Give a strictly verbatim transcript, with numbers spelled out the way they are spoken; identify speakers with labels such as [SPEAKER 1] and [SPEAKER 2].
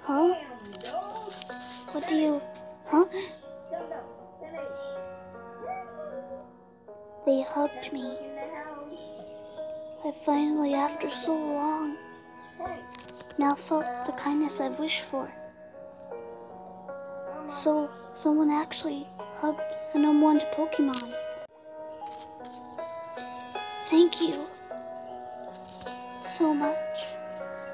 [SPEAKER 1] Huh? What do you... Huh? They hugged me. I finally, after so long, now felt the kindness I've wished for. So, someone actually hugged an unwanted Pokemon. Thank you so much.